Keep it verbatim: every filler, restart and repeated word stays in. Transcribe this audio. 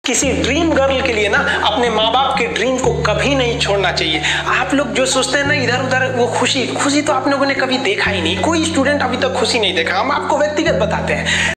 किसी dream girl के लिए ना अपने माँ बाप के ड्रीम को कभी नहीं छोड़ना चाहिए। आप लोग जो सोचते हैं ना इधर उधर, वो खुशी खुशी तो आप लोगों ने कभी देखा ही नहीं। कोई स्टूडेंट अभी तक खुशी नहीं देखा। हम आपको व्यक्तिगत बताते हैं।